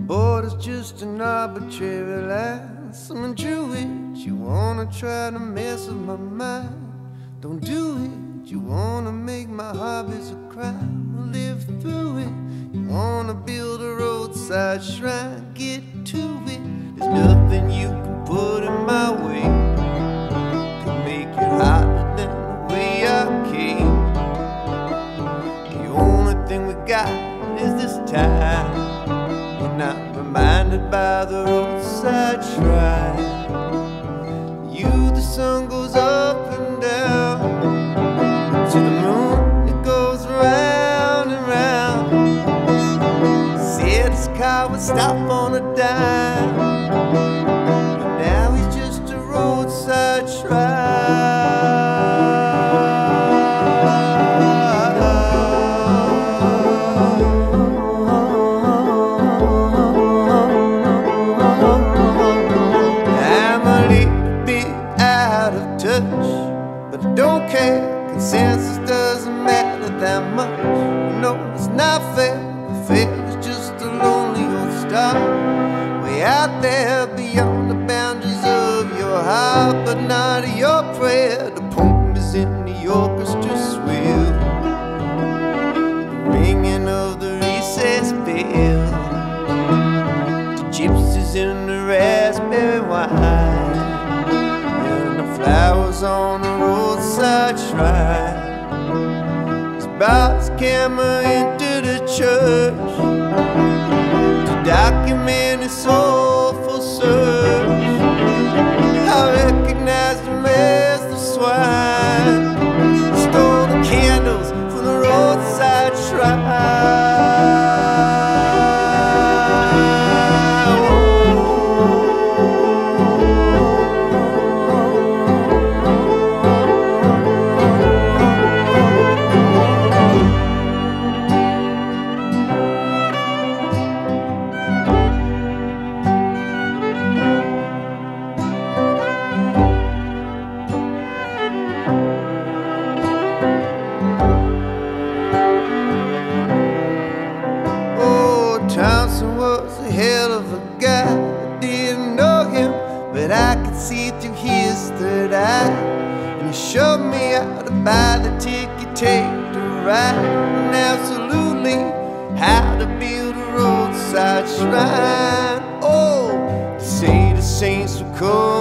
border's just an arbitrary line. Someone drew it, you wanna try to mess with my mind. Don't do it, you wanna make my hobbies a crime. Live through it, you wanna build a roadside shrine. Get to it, there's nothing you can put in my way. Could make it harder than the way I came. The only thing we got is this time. We're not reminded by the roadside shrine. You, the sun goes up and down. To the moon, it goes round and round. Said his car would stop on a dime, but now he's just a roadside shrine. I'm a little bit out of touch, but I don't care. Consensus doesn't matter that much. No, it's not fair. Fair is just a lonely old star, way out there beyond the boundaries of your heart, but not of your prayer. The poem is in the orchestra swell, the ringing of the recess bell, the gypsies in the raspberry wine, and the flowers on the roadside shrine. He's brought his camera into the church to document his soulful search. I recognized him as the swine, stole the candles from the roadside shrine. Thompson was a hell of a guy. I didn't know him, but I could see through his third eye. And he showed me how to buy the ticket, take the ride, and absolutely how to build a roadside shrine. Oh, to say the saints were cold